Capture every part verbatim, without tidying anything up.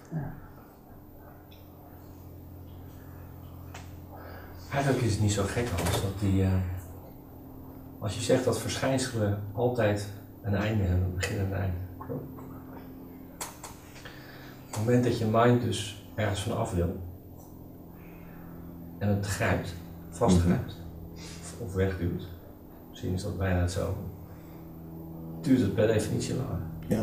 Ja. Eigenlijk is het niet zo gek als dat die, uh, als je zegt dat verschijnselen altijd een einde hebben, een begin en een einde. Op het moment dat je mind dus ergens van af wil en het grijpt, vastgrijpt of, of wegduwt, misschien is dat bijna hetzelfde, duurt het per definitie langer. Ja.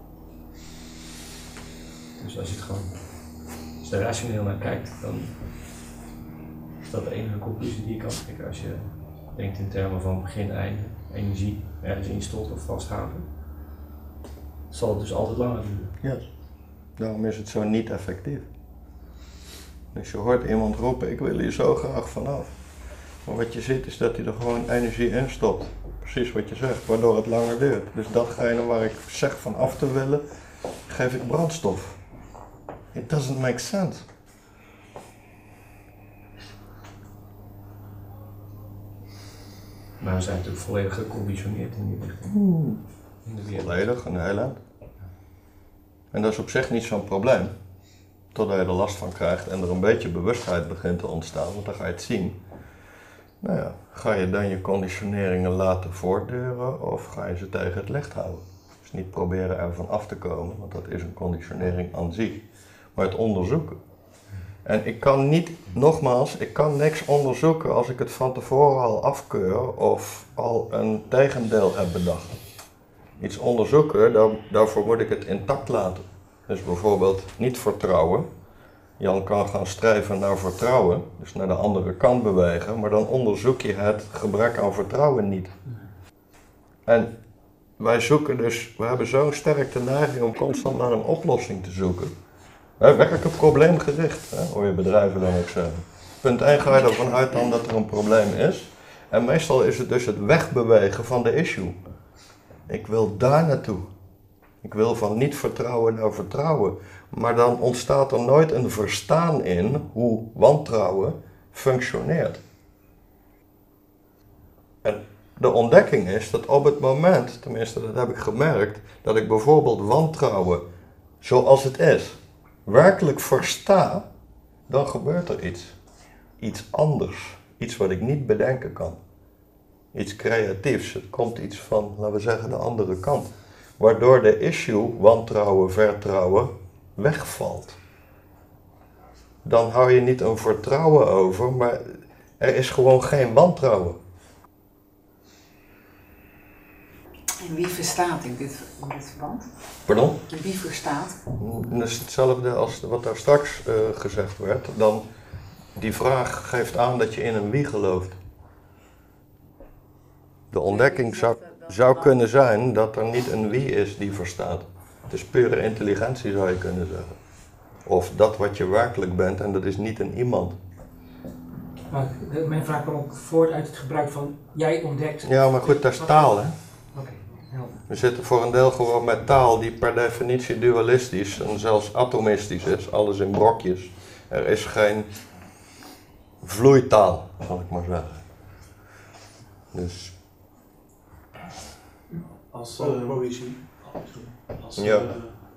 Dus als je het gewoon, als je er rationeel naar kijkt, dan is dat de enige conclusie die je kan trekken. Als je denkt in termen van begin-einde, energie ergens instopt of vasthouden, zal het dus altijd langer duren. Ja. Daarom is het zo niet effectief. Dus je hoort iemand roepen, ik wil hier zo graag vanaf. Maar wat je ziet is dat hij er gewoon energie in stopt. Precies wat je zegt, waardoor het langer duurt. Dus datgene waar ik zeg van af te willen, geef ik brandstof. It doesn't make sense. Maar we zijn natuurlijk volledig geconditioneerd in die richting. Hmm. In de wereld. Volledig, een heel eind. En dat is op zich niet zo'n probleem. Totdat je er last van krijgt en er een beetje bewustheid begint te ontstaan, want dan ga je het zien. Nou ja, ga je dan je conditioneringen laten voortduren of ga je ze tegen het licht houden? Dus niet proberen ervan af te komen, want dat is een conditionering aan zich. Maar het onderzoeken. En ik kan niet, nogmaals, ik kan niks onderzoeken als ik het van tevoren al afkeur of al een tegendeel heb bedacht. Iets onderzoeken, daar, daarvoor moet ik het intact laten. Dus bijvoorbeeld niet vertrouwen. Jan kan gaan streven naar vertrouwen, dus naar de andere kant bewegen, maar dan onderzoek je het gebrek aan vertrouwen niet. En wij zoeken dus, we hebben zo'n sterk de neiging om constant naar een oplossing te zoeken. Werkelijk probleemgericht, hè, hoor je bedrijven dan ook zeggen. Punt één ga je ervan uit dan dat er een probleem is. En meestal is het dus het wegbewegen van de issue. Ik wil daar naartoe. Ik wil van niet vertrouwen naar vertrouwen. Maar dan ontstaat er nooit een verstaan in hoe wantrouwen functioneert. En de ontdekking is dat op het moment, tenminste dat heb ik gemerkt, dat ik bijvoorbeeld wantrouwen zoals het is, werkelijk versta, dan gebeurt er iets. Iets anders. Iets wat ik niet bedenken kan. Iets creatiefs. Het komt iets van, laten we zeggen, de andere kant. Waardoor de issue, wantrouwen, vertrouwen, wegvalt. Dan hou je niet een vertrouwen over, maar er is gewoon geen wantrouwen. En wie verstaat in dit, in dit verband? Pardon? Wie verstaat? Dat is hetzelfde als wat daar straks uh, gezegd werd. Dan, die vraag geeft aan dat je in een wie gelooft. De ontdekking zou, zou kunnen zijn dat er niet een wie is die verstaat. Het is pure intelligentie, zou je kunnen zeggen. Of dat wat je werkelijk bent en dat is niet een iemand. Maar mijn vraag kwam ook voort uit het gebruik van jij ontdekt. Ja, maar goed, dat is taal, hè? Oké, helder. We zitten voor een deel gewoon met taal die per definitie dualistisch en zelfs atomistisch is. Alles in brokjes. Er is geen vloeitaal, zal ik maar zeggen. Dus... Als uh, poëzie. Als, ja. uh,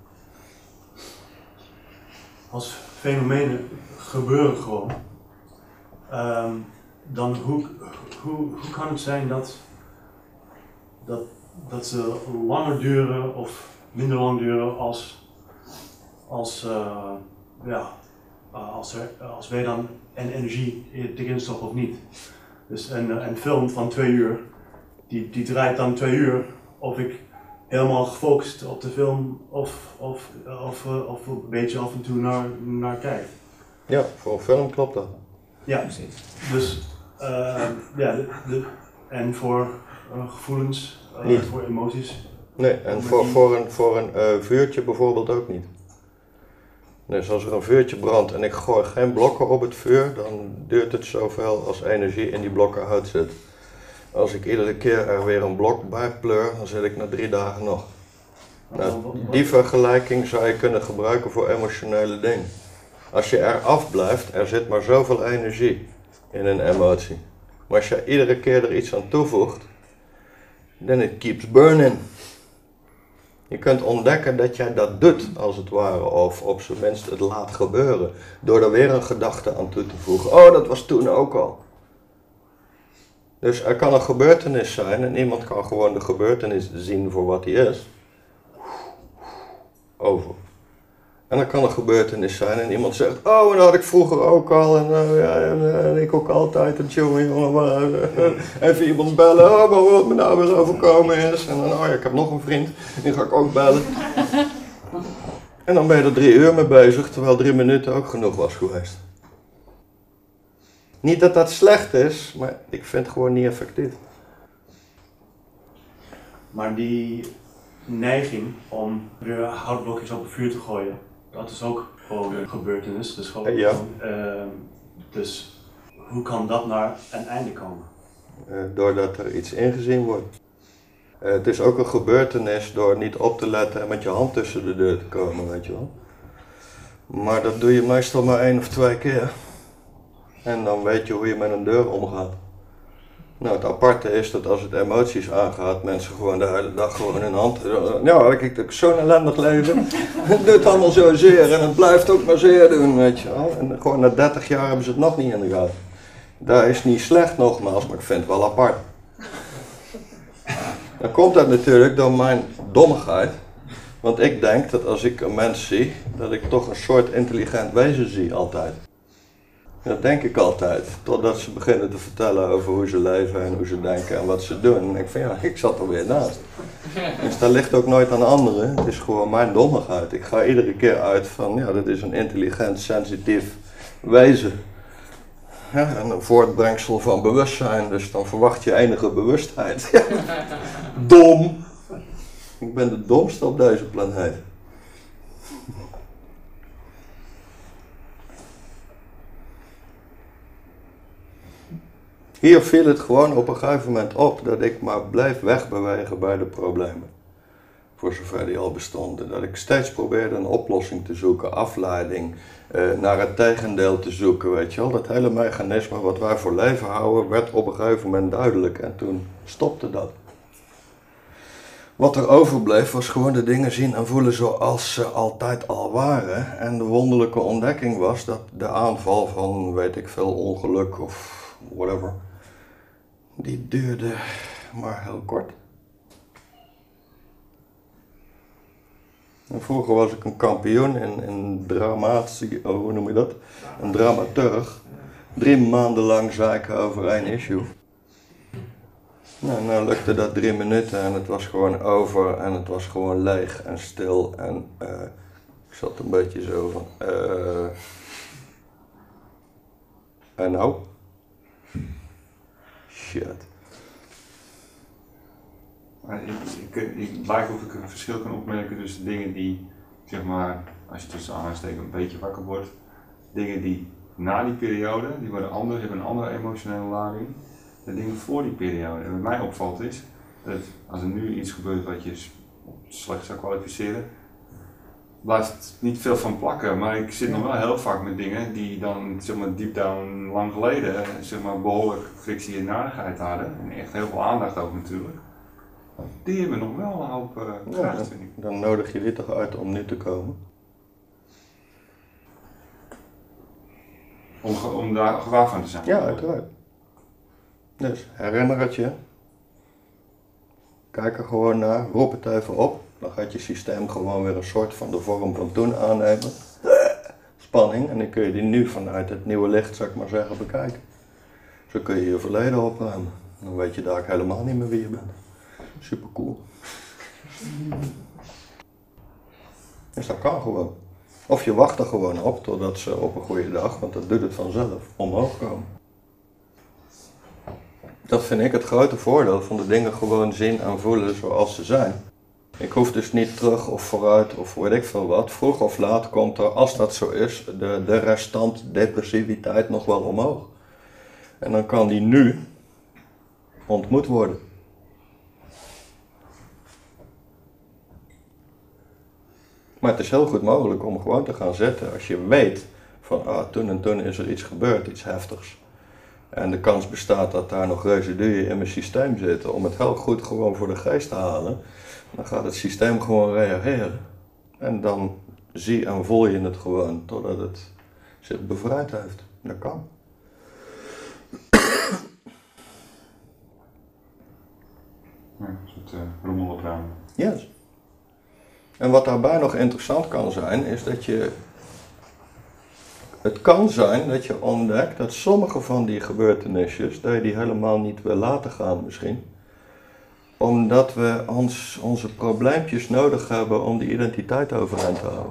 als fenomenen gebeuren gewoon. Um, dan hoe, hoe, hoe kan het zijn dat, dat, dat ze langer duren of minder lang duren als, als, uh, ja, uh, als, er, als wij dan en energie erin stoppen of niet. Dus een, een film van twee uur, die, die draait dan twee uur of ik helemaal gefocust op de film of, of, of, of een beetje af en toe naar, naar kijk. Ja, voor een film klopt dat. Ja, dus uh, ja, de, de, en voor uh, gevoelens, uh, niet. Voor emoties. Nee, en voor, voor een, voor een uh, vuurtje bijvoorbeeld ook niet. Dus als er een vuurtje brandt en ik gooi geen blokken op het vuur, dan duurt het zoveel als energie in die blokken hout zit. Als ik iedere keer er weer een blok bij pleur, dan zit ik na drie dagen nog. Nou, die vergelijking zou je kunnen gebruiken voor emotionele dingen. Als je er afblijft, er zit maar zoveel energie in een emotie. Maar als je iedere keer er iets aan toevoegt, then it keeps burning. Je kunt ontdekken dat jij dat doet, als het ware, of op zijn minst het laat gebeuren. Door er weer een gedachte aan toe te voegen. Oh, dat was toen ook al. Dus er kan een gebeurtenis zijn en iemand kan gewoon de gebeurtenis zien voor wat die is. Over. En dan kan een gebeurtenis zijn en iemand zegt, oh, en dat had ik vroeger ook al en, uh, ja, en, uh, en ik ook altijd, en jongen, jongen, maar, uh, even iemand bellen, oh, maar wat me nou weer overkomen is. En dan, oh ja, ik heb nog een vriend, die ga ik ook bellen. En dan ben je er drie uur mee bezig, terwijl drie minuten ook genoeg was geweest. Niet dat dat slecht is, maar ik vind het gewoon niet effectief. Maar die neiging om weer houtblokjes op het vuur te gooien, dat is ook gewoon een gebeurtenis. Dus, gewoon, Ja. uh, dus hoe kan dat naar een einde komen? Uh, doordat er iets ingezien wordt. Uh, het is ook een gebeurtenis door niet op te letten en met je hand tussen de deur te komen, weet je wel. Maar dat doe je meestal maar één of twee keer. En dan weet je hoe je met een deur omgaat. Nou, het aparte is dat als het emoties aangaat, mensen gewoon de hele dag gewoon hun hand... Ja, ik heb zo'n ellendig leven. Het doet allemaal zo zeer en het blijft ook maar zeer doen, weet je wel. En gewoon na dertig jaar hebben ze het nog niet in de gaten. Dat is niet slecht nogmaals, maar ik vind het wel apart. Dan komt dat natuurlijk door mijn dommigheid. Want ik denk dat als ik een mens zie, dat ik toch een soort intelligent wezen zie altijd. Dat denk ik altijd, totdat ze beginnen te vertellen over hoe ze leven en hoe ze denken en wat ze doen. En dan denk ik van ja, ik zat er weer naast. Dus dat ligt ook nooit aan anderen, het is gewoon mijn dommigheid. Ik ga iedere keer uit van ja, dat is een intelligent, sensitief wezen. Ja, en een voortbrengsel van bewustzijn, dus dan verwacht je enige bewustheid. Ja. Dom! Ik ben de domste op deze planeet. Hier viel het gewoon op een gegeven moment op dat ik maar bleef wegbewegen bij de problemen. Voor zover die al bestonden. Dat ik steeds probeerde een oplossing te zoeken, afleiding, eh, naar het tegendeel te zoeken, weet je wel. Dat hele mechanisme wat wij voor leven houden werd op een gegeven moment duidelijk en toen stopte dat. Wat er overbleef was gewoon de dingen zien en voelen zoals ze altijd al waren. En de wonderlijke ontdekking was dat de aanval van, weet ik veel, ongeluk of whatever, die duurde maar heel kort. En vroeger was ik een kampioen in, in dramatie, oh, hoe noem je dat? Een dramaturg. Drie maanden lang zeiken over één issue. Nou, nou lukte dat drie minuten en het was gewoon over en het was gewoon leeg en stil en uh, ik zat een beetje zo van, uh, en nou? Shit. Maar ik, ik, ik, het lijkt of ik een verschil kan opmerken tussen dingen die, zeg maar, als je tussen aanstekens een beetje wakker wordt, dingen die na die periode, die worden anders, hebben een andere emotionele lading, de dingen voor die periode. En wat mij opvalt is, dat als er nu iets gebeurt wat je slecht zou kwalificeren, blijft niet veel van plakken, maar ik zit nog wel heel vaak met dingen die dan, zeg maar, deep down lang geleden, zeg maar, behoorlijk frictie en narigheid hadden, en echt heel veel aandacht ook natuurlijk. Die hebben nog wel een hoop uh, kracht, Ja, vind ik. dan nodig je die toch uit om nu te komen. Om, om daar gewaar van te zijn. Ja, uiteraard. Dus herinner het je. Kijk er gewoon naar, roep het even op. Dan gaat je systeem gewoon weer een soort van de vorm van toen aannemen. Spanning. En dan kun je die nu vanuit het nieuwe licht, zou ik maar zeggen, bekijken. Zo kun je je verleden opruimen. Dan weet je daar helemaal niet meer wie je bent. Super cool. Dus dat kan gewoon. Of je wacht er gewoon op totdat ze op een goede dag, want dat doet het vanzelf, omhoog komen. Dat vind ik het grote voordeel van de dingen gewoon zien en voelen zoals ze zijn. Ik hoef dus niet terug of vooruit of weet ik veel wat. Vroeg of laat komt er, als dat zo is, de, de restant depressiviteit nog wel omhoog. En dan kan die nu ontmoet worden. Maar het is heel goed mogelijk om gewoon te gaan zitten als je weet van ah, toen en toen is er iets gebeurd, iets heftigs. En de kans bestaat dat daar nog residuen in mijn systeem zitten om het heel goed gewoon voor de geest te halen. Dan gaat het systeem gewoon reageren. En dan zie en voel je het gewoon totdat het zich bevrijd heeft. Dat kan. Ja, een soort uh, rommel opruimen. Yes. En wat daarbij nog interessant kan zijn, is dat je... Het kan zijn dat je ontdekt dat sommige van die gebeurtenissen, dat je die helemaal niet wil laten gaan misschien. Omdat we ons, onze probleempjes nodig hebben om die identiteit overeind te houden.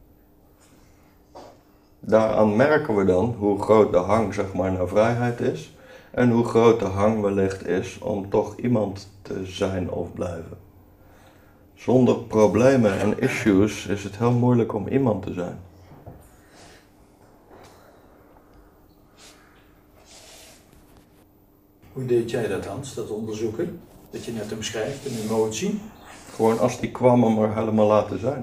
Daaraan merken we dan hoe groot de hang zeg maar, naar vrijheid is. En hoe groot de hang wellicht is om toch iemand te zijn of blijven. Zonder problemen en issues is het heel moeilijk om iemand te zijn. Hoe deed jij dat, Hans, dat onderzoeken? Dat je net omschrijft, een emotie? Gewoon als die kwam om er helemaal laten zijn.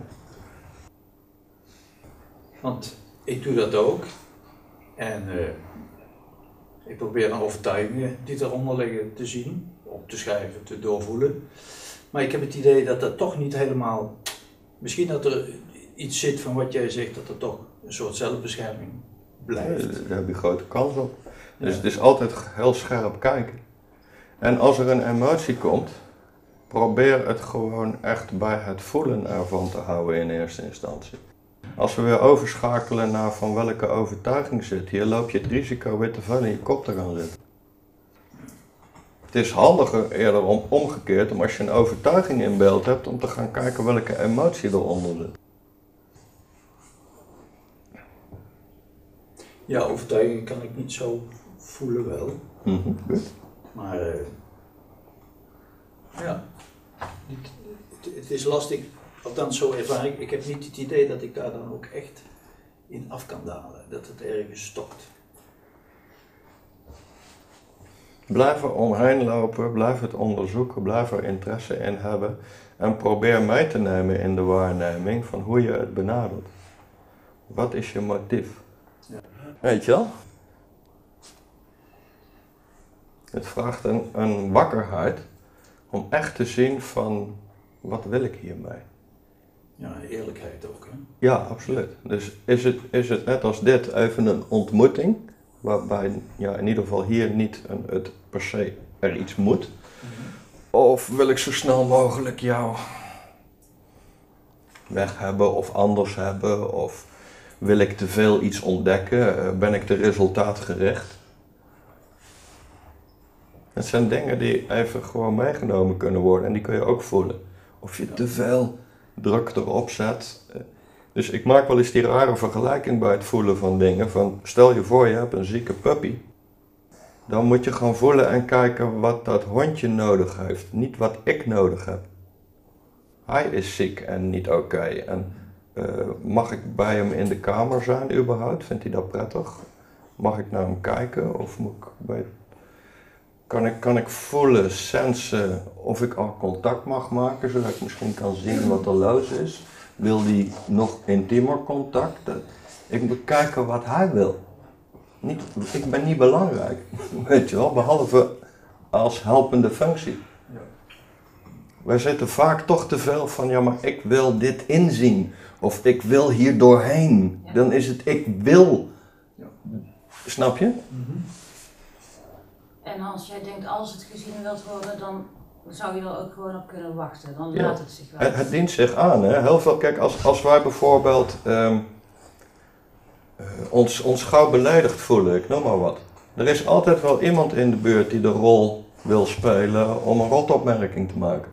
Want ik doe dat ook. En uh, ik probeer dan overtuigingen die eronder liggen te zien, op te schrijven, te doorvoelen. Maar ik heb het idee dat dat toch niet helemaal... Misschien dat er iets zit van wat jij zegt, dat er toch een soort zelfbescherming blijft. Daar heb je grote kans op. Dus Ja. het is altijd heel scherp kijken. En als er een emotie komt, probeer het gewoon echt bij het voelen ervan te houden in eerste instantie. Als we weer overschakelen naar van welke overtuiging zit hier, loop je het risico weer te veel in je kop te gaan zitten. Het is handiger eerder om omgekeerd, om als je een overtuiging in beeld hebt, om te gaan kijken welke emotie eronder zit. Ja, overtuiging kan ik niet zo voelen wel. Mm-hmm, goed. Maar uh, ja, het, het, het is lastig, althans zo ervaar ik. Ik heb niet het idee dat ik daar dan ook echt in af kan dalen, dat het ergens stopt. Blijf er omheen lopen, blijf het onderzoeken, blijf er interesse in hebben en probeer mee te nemen in de waarneming van hoe je het benadert. Wat is je motief? Ja. Weet je wel? Het vraagt een, een wakkerheid om echt te zien van wat wil ik hiermee? Ja, eerlijkheid ook, hè? Ja, absoluut. Dus is het, is het net als dit even een ontmoeting, waarbij ja, in ieder geval hier niet een, het per se er iets moet. Mm-hmm. Of wil ik zo snel mogelijk jou weg hebben of anders hebben? Of wil ik te veel iets ontdekken? Ben ik te resultaatgericht? Het zijn dingen die even gewoon meegenomen kunnen worden en die kun je ook voelen. Of je te veel druk erop zet. Dus ik maak wel eens die rare vergelijking bij het voelen van dingen. Van stel je voor je hebt een zieke puppy. Dan moet je gaan voelen en kijken wat dat hondje nodig heeft. Niet wat ik nodig heb. Hij is ziek en niet oké. Okay. En uh, mag ik bij hem in de kamer zijn überhaupt? Vindt hij dat prettig? Mag ik naar hem kijken? Of moet ik bij... kan, ik, kan ik voelen, sensen of ik al contact mag maken, zodat ik misschien kan zien wat er los is? Wil hij nog intiemer contact? Ik moet kijken wat hij wil. Niet, ik ben niet belangrijk, weet je wel, behalve als helpende functie. Ja. Wij zitten vaak toch te veel van, ja maar ik wil dit inzien. Of ik wil hier doorheen. Ja. Dan is het ik wil. Ja. Snap je? Mm-hmm. En als jij denkt, als het gezien wilt worden, dan zou je er ook gewoon op kunnen wachten. Dan Ja. laat het zich wel. Het, het dient zich aan, hè. Heel veel, kijk, als, als wij bijvoorbeeld um, uh, ons, ons gauw beledigd voelen, ik noem maar wat. Er is altijd wel iemand in de buurt die de rol wil spelen om een rotopmerking te maken.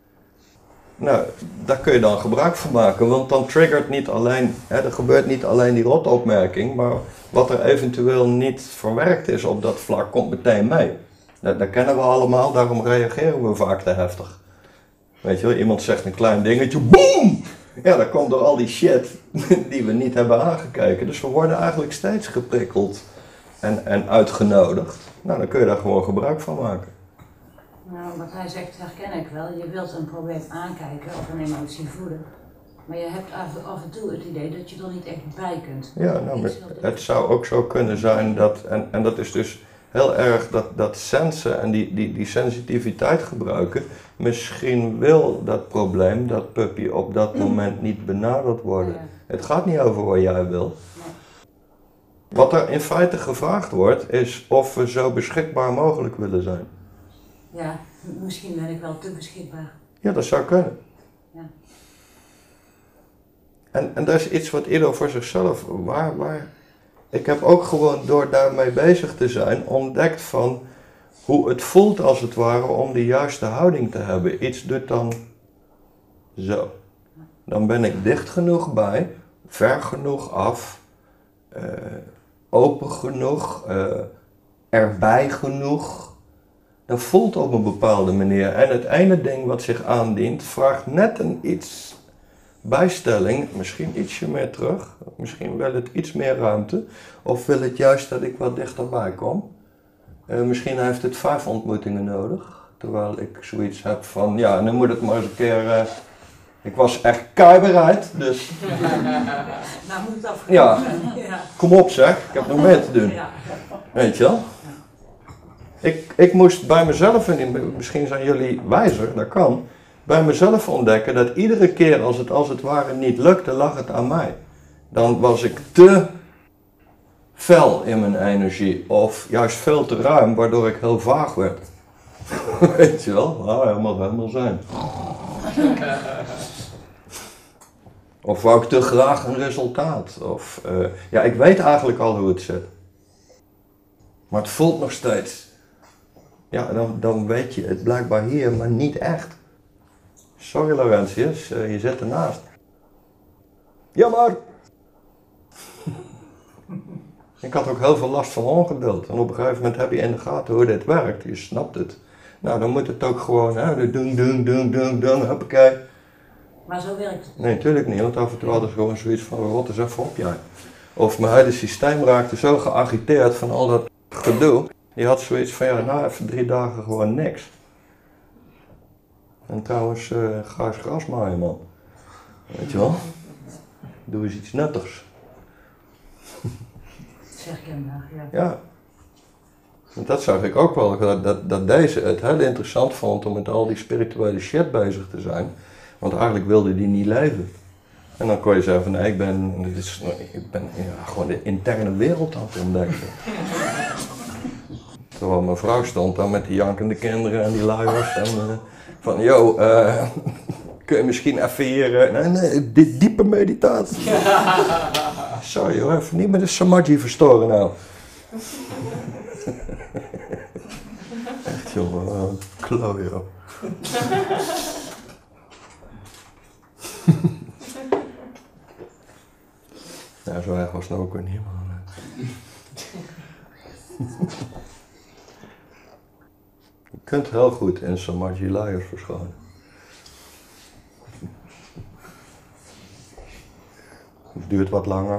Nou, daar kun je dan gebruik van maken, want dan triggert niet alleen, hè, er gebeurt niet alleen die rotopmerking, maar wat er eventueel niet verwerkt is op dat vlak komt meteen mee. Dat, dat kennen we allemaal, daarom reageren we vaak te heftig. Weet je wel, iemand zegt een klein dingetje, boom! Ja, dat komt door al die shit die we niet hebben aangekeken. Dus we worden eigenlijk steeds geprikkeld en, en uitgenodigd. Nou, dan kun je daar gewoon gebruik van maken. Nou, wat hij zegt herken ik wel. Je wilt een probleem aankijken of een emotie voelen. Maar je hebt af, af en toe het idee dat je er niet echt bij kunt. Ja, nou, maar het zou ook zo kunnen zijn dat, en, en dat is dus heel erg dat, dat sensen en die, die, die sensitiviteit gebruiken. Misschien wil dat probleem, dat puppy, op dat moment niet benaderd worden. Ja. Het gaat niet over wat jij wil. Wat er in feite gevraagd wordt, is of we zo beschikbaar mogelijk willen zijn. Ja, m- misschien ben ik wel te beschikbaar. Ja, dat zou kunnen. Ja. En, en dat is iets wat ieder voor zichzelf, waar, waar... Ik heb ook gewoon door daarmee bezig te zijn ontdekt van hoe het voelt als het ware om de juiste houding te hebben. Iets doet dan zo. Dan ben ik dicht genoeg bij, ver genoeg af, uh, open genoeg, uh, erbij genoeg. Dat voelt op een bepaalde manier. En het ene ding wat zich aandient vraagt net een iets bijstelling, misschien ietsje meer terug, misschien wil het iets meer ruimte, of wil het juist dat ik wat dichterbij kom. Uh, misschien heeft het vijf ontmoetingen nodig, terwijl ik zoiets heb van, ja, nu moet het maar eens een keer, uh, ik was echt keibereid, dus... Nou moet het afgelopen Ja. zijn. Ja. Kom op zeg, ik heb nog meer te doen, Ja. weet je wel. Ik, ik moest bij mezelf, en misschien zijn jullie wijzer, dat kan, bij mezelf ontdekken dat iedere keer als het als het ware niet lukte, lag het aan mij. Dan was ik te fel in mijn energie of juist veel te ruim, waardoor ik heel vaag werd. Weet je wel, nou, helemaal helemaal zijn. Of wou ik te graag een resultaat. Of, uh, ja, ik weet eigenlijk al hoe het zit. Maar het voelt nog steeds. Ja, dan, dan weet je het blijkbaar hier, maar niet echt. Sorry Laurentius, uh, je zit ernaast. Jammer! Ik had ook heel veel last van ongeduld. En op een gegeven moment heb je in de gaten hoe dit werkt. Je snapt het. Nou, dan moet het ook gewoon, hè, doen, doen, doen, doen, doen, hoppakee. Maar zo werkt het. Nee, natuurlijk niet, want af en toe hadden ze gewoon zoiets van, rot eens even op jij. Of mijn hele systeem raakte zo geagiteerd van al dat gedoe. Die had zoiets van, ja, nou even drie dagen gewoon niks. En trouwens, uh, ga eens gras maaien, man. Weet je wel? Doe eens iets nuttigs. Zeg ik hem daar, ja. Ja. Want dat zag ik ook wel, dat, dat, dat deze het heel interessant vond om met al die spirituele shit bezig te zijn. Want eigenlijk wilde die niet leven. En dan kon je zeggen van, nee, ik ben, dit is, ik ben ja, gewoon de interne wereld aan het ontdekken. Terwijl mijn vrouw stond dan met die jankende kinderen en die luiers en uh, van, yo, uh, kun je misschien even hier, uh, nee, nee, die diepe meditatie. Sorry hoor, even niet met de samadhi verstoren nou. Echt jongen, uh, klooi joh. Ja, zo erg was het ook weer niet, man. Je kunt heel goed in samadhi luiers verschonen. Het duurt wat langer.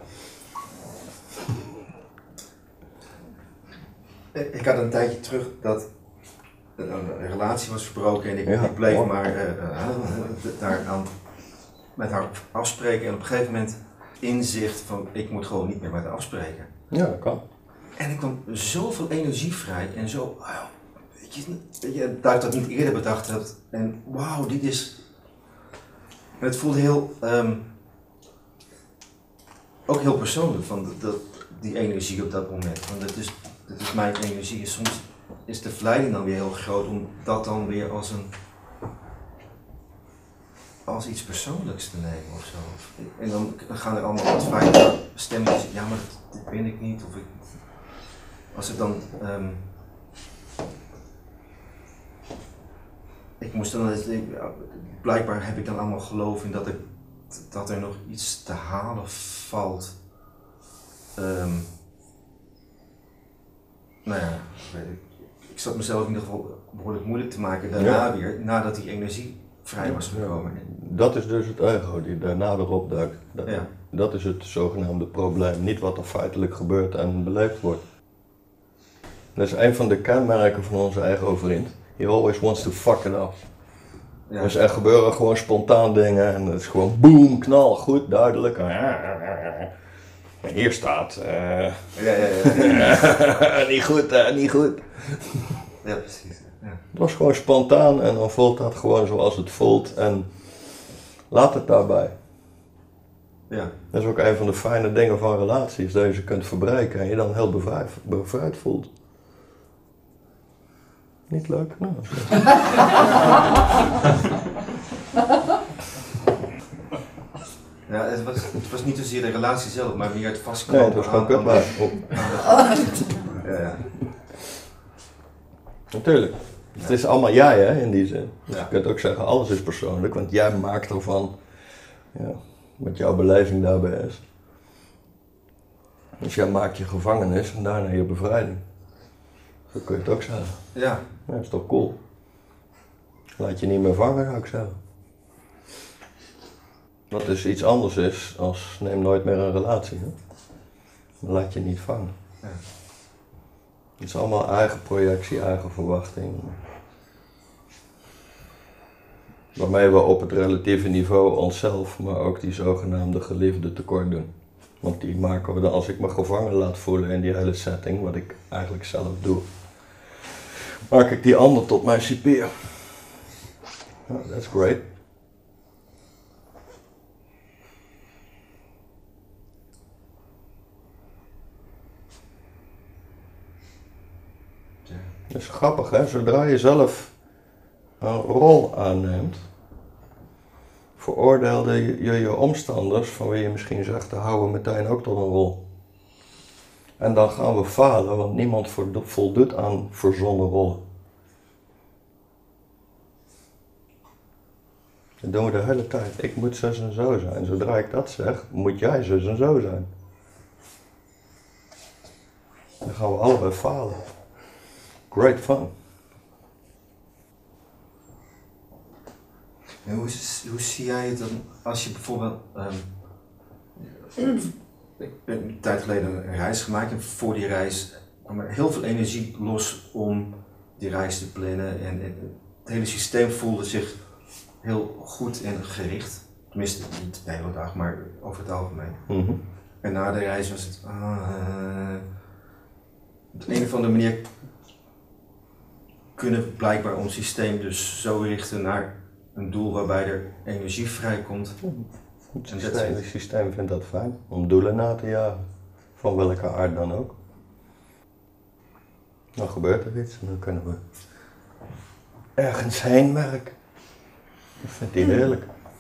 Ik had een tijdje terug dat een relatie was verbroken en ik, Ja, ik bleef hoor. maar uh, uh, daar aan, met haar afspreken en op een gegeven moment inzicht van ik moet gewoon niet meer met haar afspreken. Ja, dat kan. En ik kwam zoveel energie vrij en zo, oh, weet je, weet je, dat ik dat niet eerder bedacht had en wauw, dit is, en het voelde heel, um, ook heel persoonlijk van dat, dat, die energie op dat moment, want dat is, dat is mijn energie en soms is de verleiding dan weer heel groot om dat dan weer als een, als iets persoonlijks te nemen of zo. En dan, dan gaan er allemaal wat fijne stemmetjes, ja maar dat, dat ben ik niet, of ik, als ik dan, um, ik moest dan, blijkbaar heb ik dan allemaal geloof in dat, ik, dat er nog iets te halen valt. Um, nou ja, ik, ik zat mezelf in ieder geval behoorlijk moeilijk te maken daarna Ja. weer, nadat die energie vrij was gekomen. Dat is dus het ego die daarna weer opduikt. Dat, Ja. dat is het zogenaamde probleem, niet wat er feitelijk gebeurt en beleefd wordt. Dat is een van de kenmerken van onze ego-vriend. He always wants to fuck it up. Ja. Dus er gebeuren gewoon spontaan dingen en het is gewoon boom, knal, goed, duidelijk. Hier staat, uh, Ja, ja, ja. niet goed, uh, niet goed. Ja, precies. Ja. Het was gewoon spontaan en dan voelt dat gewoon zoals het voelt en laat het daarbij. Ja. Dat is ook een van de fijne dingen van relaties, dat je ze kunt verbreken en je dan heel bevrijd, bevrijd voelt. Niet leuk? Nou, Ja, het was, het was niet zozeer de relatie zelf, maar meer het vastknopen. nee, het was gewoon kutbaar. Ja, ja. Natuurlijk. Het is allemaal jij, hè, in die zin. Dus Ja. je kunt ook zeggen, alles is persoonlijk, want jij maakt ervan ja, wat jouw beleving daarbij is. Dus jij maakt je gevangenis en daarna je bevrijding. Zo kun je het ook zeggen. Ja. Ja, dat is toch cool. Laat je niet meer vangen, zou ik zeggen. Wat dus iets anders is als neem nooit meer een relatie. Hè? Maar laat je niet vangen. Ja. Het is allemaal eigen projectie, eigen verwachting. Waarmee we op het relatieve niveau onszelf, maar ook die zogenaamde geliefde tekort doen. Want die maken we dan, als ik me gevangen laat voelen in die hele setting, wat ik eigenlijk zelf doe, maak ik die ander tot mijn cipier. Oh, that's great. Ja. Dat is grappig, hè? Zodra je zelf een rol aanneemt, veroordeelde je je, je omstanders, van wie je misschien zegt, te houden meteen ook tot een rol. En dan gaan we falen, want niemand voldoet aan verzonnen rollen. Dat doen we de hele tijd. Ik moet zus en zo zijn. Zodra ik dat zeg, moet jij zus en zo zijn. Dan gaan we allebei falen. Great fun. En hoe, hoe zie jij het dan als je bijvoorbeeld... Um, ik heb een tijd geleden een reis gemaakt en voor die reis kwam er heel veel energie los om die reis te plannen. En, en het hele systeem voelde zich heel goed en gericht. Tenminste, niet de hele dag, maar over het algemeen. Mm-hmm. En na de reis was het... Uh, op de een of andere manier kunnen we blijkbaar ons systeem dus zo richten naar een doel waarbij er energie vrijkomt. Het systeem, het systeem vindt dat fijn, om doelen na te jagen. Van welke aard dan ook. Dan gebeurt er iets en dan kunnen we ergens heen werken. Dat vindt hij heerlijk.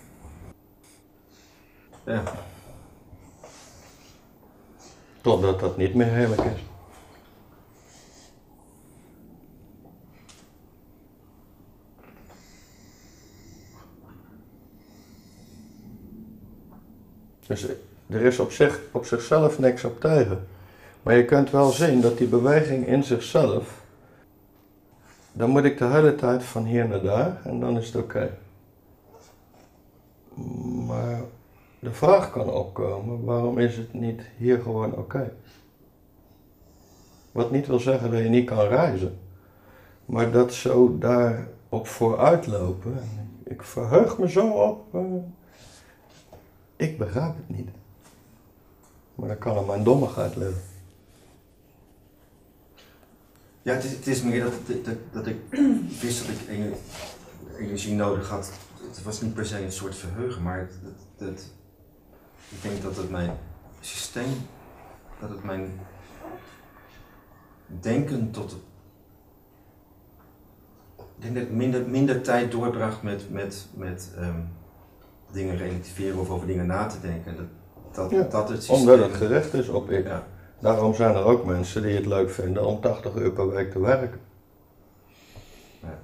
Ja. Totdat dat niet meer heerlijk is. Dus er is op, zich, op zichzelf niks op tegen. Maar je kunt wel zien dat die beweging in zichzelf, dan moet ik de hele tijd van hier naar daar en dan is het oké. Okay. Maar de vraag kan opkomen, waarom is het niet hier gewoon oké? Okay? Wat niet wil zeggen dat je niet kan reizen. Maar dat zo daarop vooruitlopen, ik verheug me zo op, uh, ik begrijp het niet. Maar dan kan er mijn dommigheid liggen. Ja, het is, het is meer dat, dat, dat ik wist dat ik ener, energie nodig had. Het was niet per se een soort verheugen, maar het, het, het, ik denk dat het mijn systeem, dat het mijn denken tot... Ik denk dat ik minder, minder tijd doorbracht met, met, met um, dingen relativeren of over dingen na te denken. Dat, dat, ja, dat het systeem... omdat het gericht is op ik. Ja. Daarom zijn er ook mensen die het leuk vinden om tachtig uur per week te werken. Ja.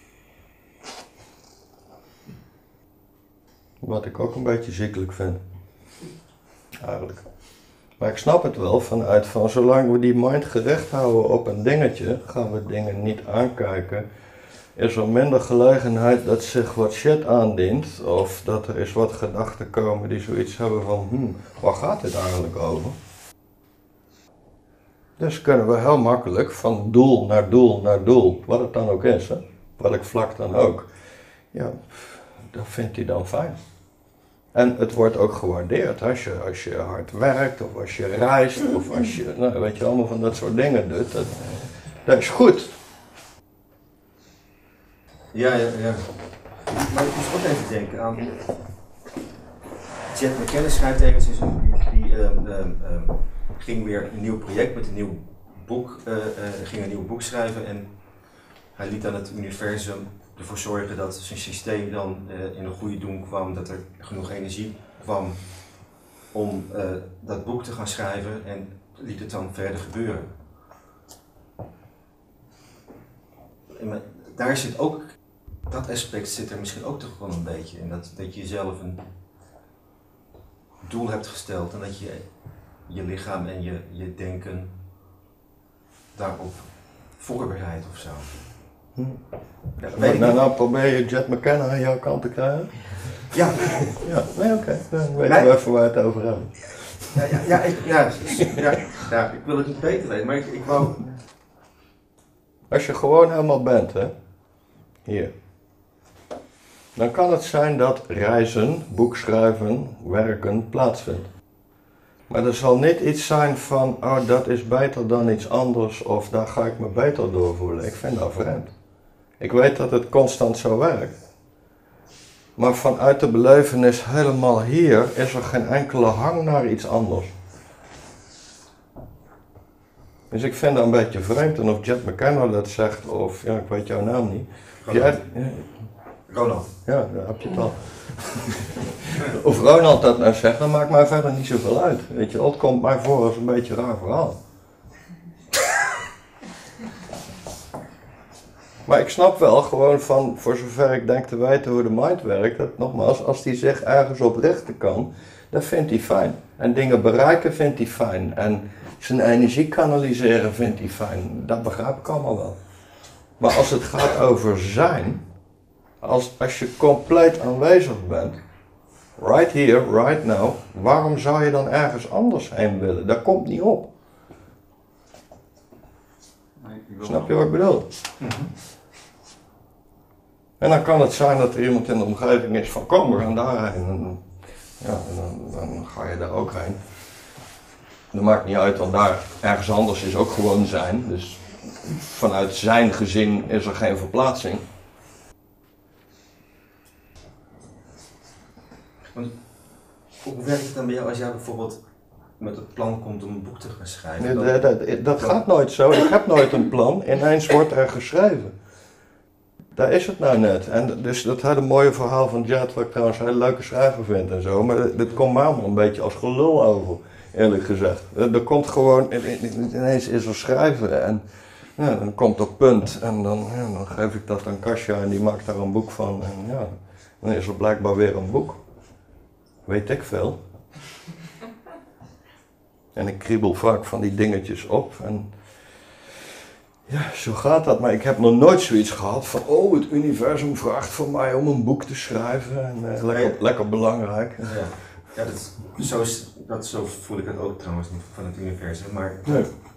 Wat ik ook een beetje ziekelijk vind. Eigenlijk. Maar ik snap het wel vanuit van zolang we die mind gericht houden op een dingetje, gaan we dingen niet aankijken. Is er minder gelegenheid dat zich wat shit aandient of dat er eens wat gedachten komen die zoiets hebben van hmm, waar gaat dit eigenlijk over? Dus kunnen we heel makkelijk van doel naar doel naar doel, wat het dan ook is, hè? Welk vlak dan ook. Ja, dat vindt hij dan fijn. En het wordt ook gewaardeerd als je, als je hard werkt, of als je reist, of als je, nou, weet je, allemaal van dat soort dingen doet. Dat, dat is goed. Ja, ja, ja. Maar ik moest ook even denken aan... Jet McKenna schrijft ergens, die, die um, um, um, ging weer een nieuw project met een nieuw boek, uh, uh, ging een nieuw boek schrijven en hij liet aan het universum ervoor zorgen dat zijn systeem dan uh, in een goede doen kwam, dat er genoeg energie kwam om uh, dat boek te gaan schrijven en liet het dan verder gebeuren. En daar zit ook, dat aspect zit er misschien ook toch wel een beetje in, dat, dat je jezelf een doel hebt gesteld en dat je je lichaam en je, je denken daarop voorbereidt of zo. Hm. Ja, Nou, nou, nou probeer je Jet McKenna aan jouw kant te krijgen? Ja. Ja, nee, oké. Okay. Dan weten Nee. we even waar we het over hebben. Ja, ja, ja, ik, ja, ja, ja, ik wil het niet beter weten, maar ik, ik wou... Als je gewoon helemaal bent, hè, hier, dan kan het zijn dat reizen, boekschrijven, werken plaatsvindt. Maar er zal niet iets zijn van, oh dat is beter dan iets anders of daar ga ik me beter door voelen. Ik vind dat vreemd. Ik weet dat het constant zo werkt. Maar vanuit de belevenis helemaal hier is er geen enkele hang naar iets anders. Dus ik vind dat een beetje vreemd en of Jet McKenna dat zegt of, ja ik weet jouw naam niet. Jij, ja, Ronald. ja, daar heb je het al. Of Ronald dat nou zegt, dan maakt mij verder niet zoveel uit. Weet je, het komt mij voor als een beetje een raar verhaal. Maar ik snap wel gewoon van, voor zover ik denk te weten hoe de mind werkt, dat nogmaals, als hij zich ergens op richten kan, dat vindt hij fijn. En dingen bereiken vindt hij fijn. En zijn energie kanaliseren vindt hij fijn. Dat begrijp ik allemaal wel. Maar als het gaat over zijn, als, als je compleet aanwezig bent, right here, right now, waarom zou je dan ergens anders heen willen? Dat komt niet op. Nee, ik wil Snap je wat ik bedoel? Mm-hmm. En dan kan het zijn dat er iemand in de omgeving is van kom, we gaan daarheen. En, ja, en dan, dan ga je daar ook heen. Dat maakt niet uit, want daar ergens anders is ook gewoon zijn. Dus vanuit zijn gezin is er geen verplaatsing. Hoe werkt het dan bij jou als jij bijvoorbeeld met het plan komt om een boek te gaan schrijven? Nee, Dan- dat, dat, dat gaat nooit zo. Ik heb nooit een plan. Ineens wordt er geschreven. Daar is het nou net. En dus dat hele mooie verhaal van Jet, wat ik trouwens een hele leuke schrijver vind en zo. Maar dat, dat komt mij allemaal een beetje als gelul over, eerlijk gezegd. Er, er komt gewoon, ineens is er schrijven en ja, dan komt er punt. En dan, ja, dan geef ik dat aan Kasia en die maakt daar een boek van. En ja, dan is er blijkbaar weer een boek. Weet ik veel. En ik kriebel vaak van die dingetjes op. En ja, zo gaat dat. Maar ik heb nog nooit zoiets gehad van, oh, het universum vraagt van mij om een boek te schrijven. En eh, lekker, lekker belangrijk. Ja, ja dat, zo, is, dat, zo voel ik het ook trouwens niet van het universum. Maar Nee.